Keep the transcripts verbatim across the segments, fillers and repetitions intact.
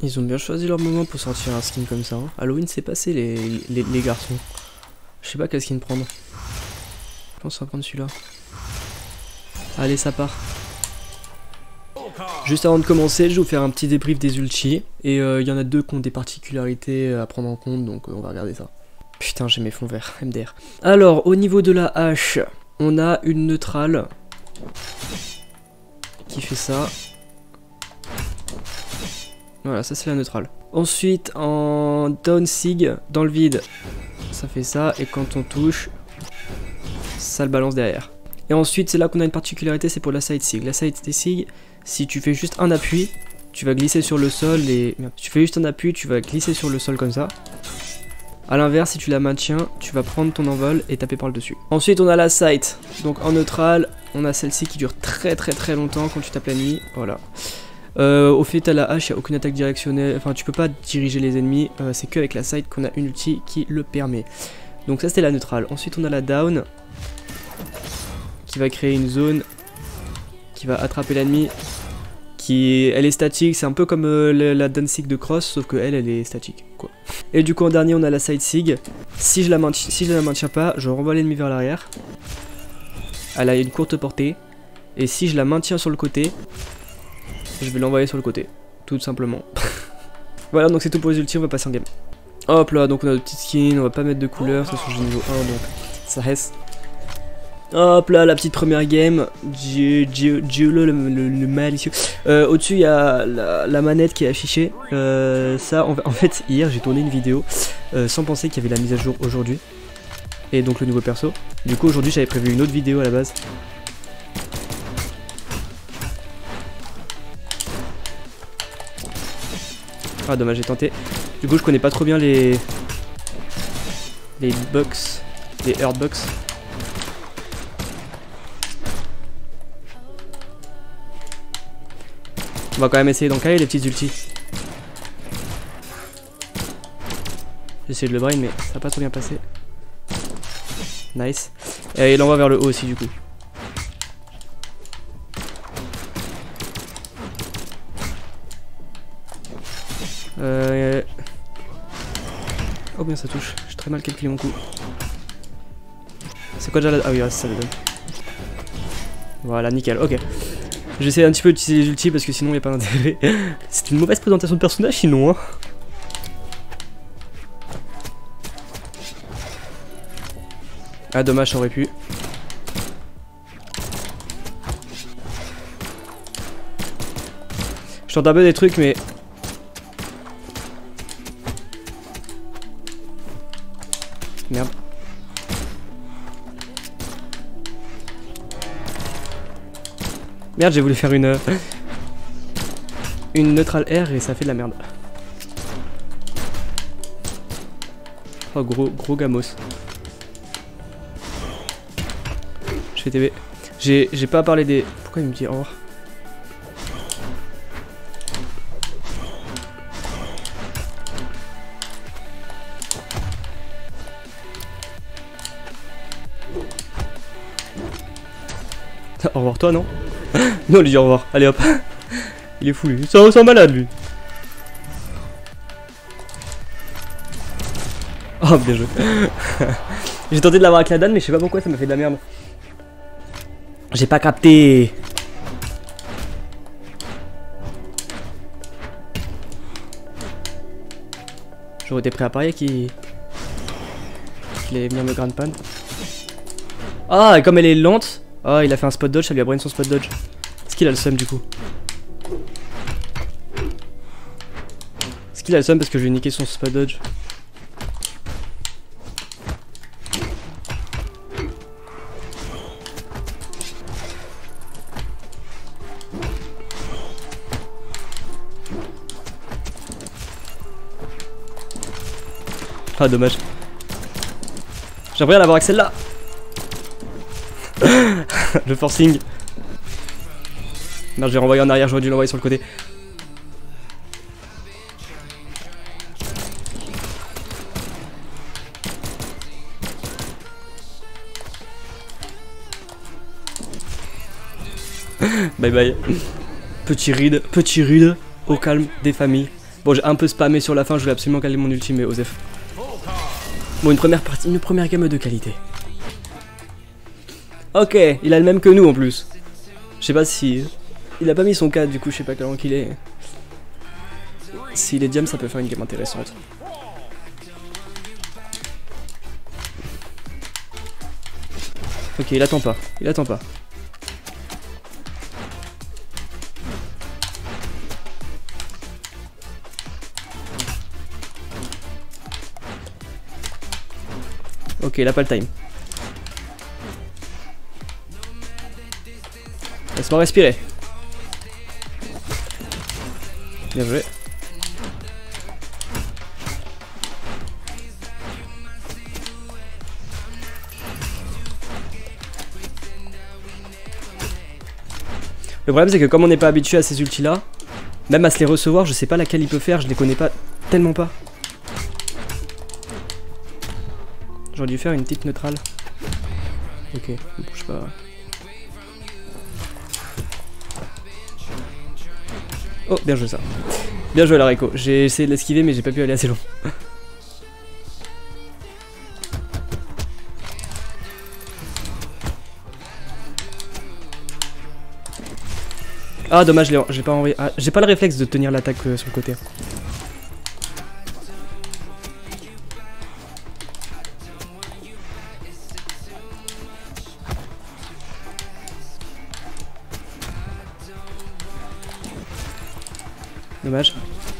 Ils ont bien choisi leur moment pour sortir un skin comme ça. Hein. Halloween c'est passé les, les, les garçons. Je sais pas quel skin prendre. Je pense qu'on va prendre celui-là. Allez, ça part. Juste avant de commencer, je vais vous faire un petit débrief des ultis. Et il euh, y en a deux qui ont des particularités à prendre en compte, donc euh, on va regarder ça. Putain, j'ai mes fonds verts, M D R. Alors, au niveau de la hache, on a une neutrale qui fait ça. Voilà, ça c'est la neutrale. Ensuite, en down sig, dans le vide, ça fait ça. Et quand on touche, ça le balance derrière. Et ensuite, c'est là qu'on a une particularité, c'est pour la side sig. La side sig, si tu fais juste un appui, tu vas glisser sur le sol et... Si tu fais juste un appui, tu vas glisser sur le sol comme ça. A l'inverse, si tu la maintiens, tu vas prendre ton envol et taper par le dessus. Ensuite, on a la sight. Donc en neutral, on a celle-ci qui dure très très très longtemps quand tu tapes la nuit. Voilà. Euh, au fait, à la hache, il n'y a aucune attaque directionnelle. Enfin, tu peux pas diriger les ennemis. Euh, c'est qu'avec la sight qu'on a une ulti qui le permet. Donc ça, c'était la neutrale. Ensuite, on a la down qui va créer une zone qui va attraper l'ennemi. Qui, elle est statique, c'est un peu comme euh, la, la down sig de Cross, sauf que elle, elle est statique, quoi. Et du coup en dernier on a la side sig. Si je la maintiens, si je la maintiens pas, je renvoie l'ennemi vers l'arrière. Elle a une courte portée. Et si je la maintiens sur le côté, je vais l'envoyer sur le côté, tout simplement. Voilà, donc c'est tout pour les ultis, on va passer en game. Hop là, donc on a de petites skins, on va pas mettre de couleurs, ça j'ai niveau un, donc ça reste. Hop là, la petite première game, Giolo le, le, le malicieux. Euh, Au-dessus, il y a la, la manette qui est affichée. Euh, ça, en, en fait, hier, j'ai tourné une vidéo euh, sans penser qu'il y avait la mise à jour aujourd'hui. Et donc le nouveau perso. Du coup, aujourd'hui, j'avais prévu une autre vidéo à la base. Ah, dommage, j'ai tenté. Du coup, je connais pas trop bien les... Les box, les hurt box. On va quand même essayer d'en caler les petites ultis. J'ai essayé de le brain mais ça n'a pas trop bien passé. Nice. Et il l'envoie vers le haut aussi du coup. Euh... Oh bien ça touche. J'ai très mal calculé mon coup. C'est quoi déjà la... Ah oui ça, ça le donne. Voilà nickel, ok. J'essaie un petit peu d'utiliser les ultis parce que sinon il n'y a pas d'intérêt. C'est une mauvaise présentation de personnage sinon hein. Ah dommage, ça aurait pu. Je tente un peu des trucs mais... Merde. Merde, j'ai voulu faire une... Une neutrale R et ça fait de la merde. Oh gros, gros gamos. Je fais T V. J'ai pas parlé des... Pourquoi il me dit au revoir? Au revoir toi non? Non lui dit au revoir, allez hop. Il est fou lui, c'est un malade lui. Oh bien joué. J'ai tenté de l'avoir avec la Dan mais je sais pas pourquoi ça m'a fait de la merde. J'ai pas capté. J'aurais été prêt à parier qu'il qu'il allait venir me grand pan. Ah et comme elle est lente. Ah il a fait un spot dodge, ça lui a brain son spot dodge. Est-ce qu'il a le seum du coup? Est-ce qu'il a le seum parce que je lui ai niqué son spot dodge? Ah dommage. J'aimerais l'avoir avec celle-là. Le forcing. Non je vais renvoyer en arrière, j'aurais dû l'envoyer sur le côté. Bye bye. Petit ride, petit ride au calme des familles. Bon, j'ai un peu spammé sur la fin, je voulais absolument caler mon ulti, mais Osef. Bon, une première partie, une première game de qualité. Ok, il a le même que nous en plus. Je sais pas si... Il a pas mis son quatre, du coup je sais pas quel rang qu'il est. S'il est diam, ça peut faire une game intéressante. Ok, il attend pas, il attend pas. Ok, il a pas le time. Laisse-moi respirer. Bien joué. Le problème c'est que comme on n'est pas habitué à ces ultis là, même à se les recevoir, je sais pas laquelle il peut faire, je les connais pas tellement pas. J'aurais dû faire une petite neutrale. Ok, ne bouge pas. Oh, bien joué ça. Bien joué la Reiko. J'ai essayé de l'esquiver mais j'ai pas pu aller assez loin. Ah dommage, j'ai pas envoyé. Ah, j'ai pas le réflexe de tenir l'attaque euh, sur le côté. Dommage.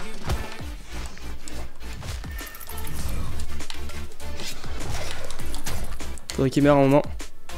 Faudrait qu'il meure un moment.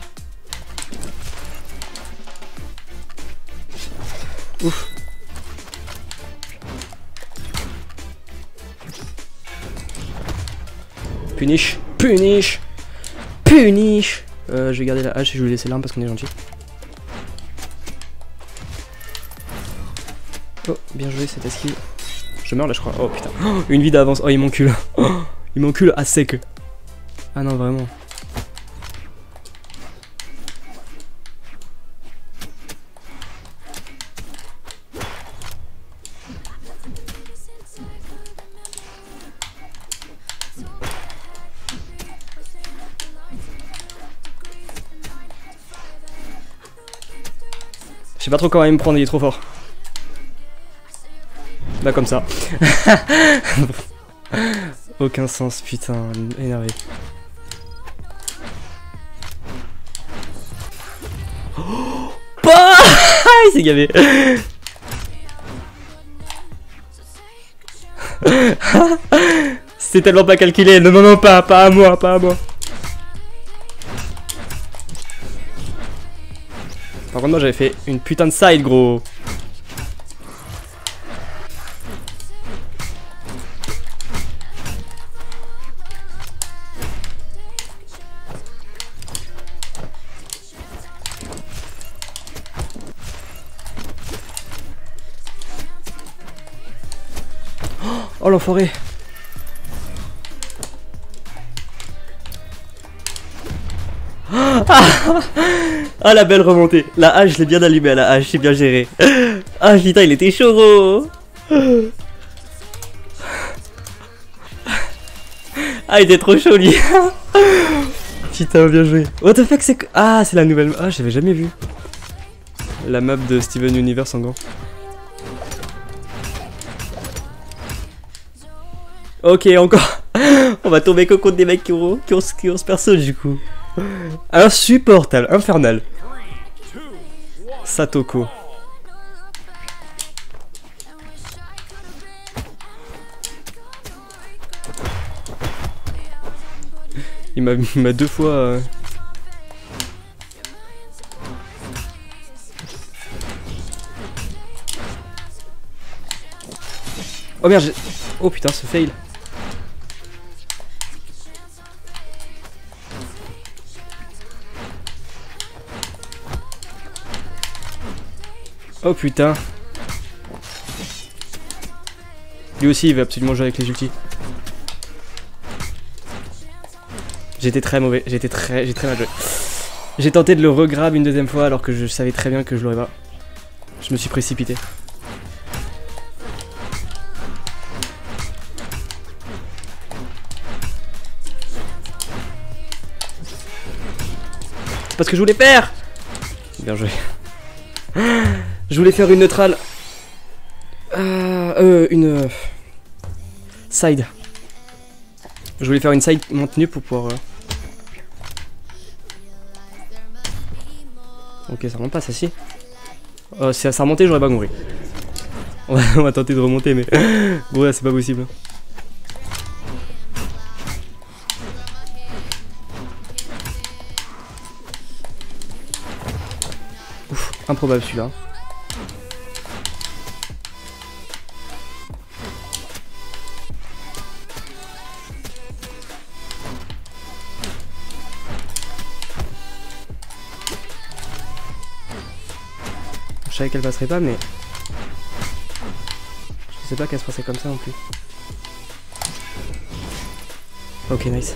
Ouf. Punish. Punish. Punish. Euh, je vais garder la hache et je vais laisser l'arme parce qu'on est gentil. Oh, bien joué cette esquive. Je meurs là je crois. Oh putain. Oh, une vie d'avance. Oh il m'encule. Oh, il m'encule à sec. Ah non vraiment. Je sais pas trop comment il me prendre, il est trop fort. Bah comme ça. Aucun sens, putain, énervé. Oh bah il s'est gavé. C'est tellement pas calculé. Non non non, pas, pas à moi, pas à moi. Par contre moi j'avais fait une putain de side gros. Oh l'enfoiré. Ah la belle remontée. La hache je l'ai bien allumée à la hache, c'est bien géré. Ah putain il était chaud gros. Ah il était trop chaud lui. Putain bien joué. What the fuck c'est que... Ah c'est la nouvelle... Ah j'avais jamais vu. La map de Steven Universe en gros. Ok encore. On va tomber que contre des mecs qui ont, qui ont, qui ont ce perso du coup. Insupportable, infernal. Satoko. Il m'a deux fois... Euh... Oh merde, oh putain, ce fail. Oh putain. Lui aussi il veut absolument jouer avec les ultis. J'étais très mauvais, j'étais très, j'ai très mal joué. J'ai tenté de le regrab une deuxième fois alors que je savais très bien que je l'aurais pas. Je me suis précipité. pas ce que je voulais faire. Bien joué. Je voulais faire une neutrale. Euh, euh une... Euh, side. Je voulais faire une side maintenue pour pouvoir... Euh... Ok, ça remonte pas, ça si. Euh, si ça remontait, j'aurais pas compris. On va, on va tenter de remonter, mais... Bon, là, c'est pas possible. Ouf, improbable celui-là. Je savais qu'elle passerait pas, mais... Je sais pas qu'elle se passait comme ça non plus. Ok, nice.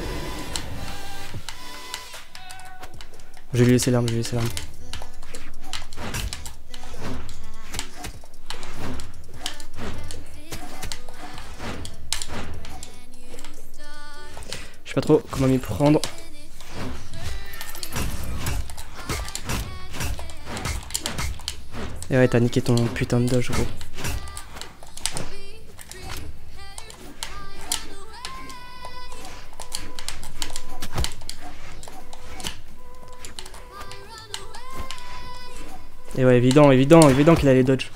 Je vais lui laisser l'arme, je vais lui laisser l'arme. Je sais pas trop comment m'y prendre. Et ouais, t'as niqué ton putain de dodge, gros. Et ouais, évident, évident, évident qu'il allait dodge.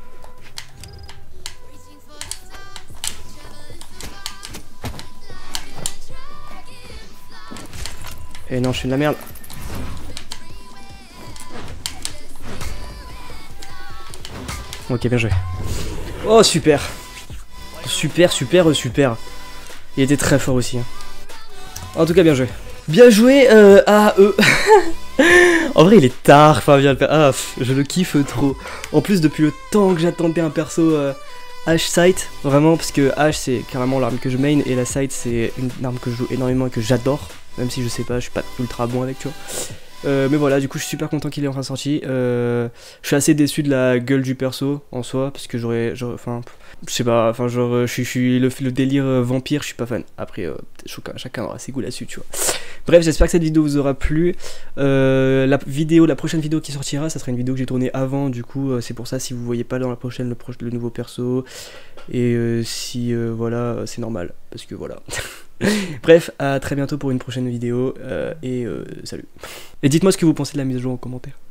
Et non, je suis de la merde. Ok, bien joué. Oh, super. Super, super, super. Il était très fort aussi. Hein. En tout cas, bien joué. Bien joué euh, à eux. En vrai, il est tard, Fabien. Ah, je le kiffe trop. En plus, depuis le temps que j'attendais un perso euh, Ashe Sight, vraiment, parce que Ashe c'est carrément l'arme que je main et la Sight c'est une arme que je joue énormément et que j'adore. Même si je sais pas, je suis pas ultra bon avec, tu vois. Euh, mais voilà, du coup, je suis super content qu'il est enfin sorti. Euh, je suis assez déçu de la gueule du perso en soi, parce que j'aurais, enfin, je sais pas, enfin, genre, je suis le, le délire vampire, je suis pas fan. Après, euh, chacun, chacun aura ses goûts là-dessus, tu vois. Bref, j'espère que cette vidéo vous aura plu. Euh, la vidéo, la prochaine vidéo qui sortira, ça sera une vidéo que j'ai tournée avant, du coup, euh, c'est pour ça si vous voyez pas dans la prochaine le, pro le nouveau perso. Et euh, si, euh, voilà, c'est normal, parce que voilà. Bref, à très bientôt pour une prochaine vidéo, euh, et euh, salut. Et dites-moi ce que vous pensez de la mise à jour en commentaire.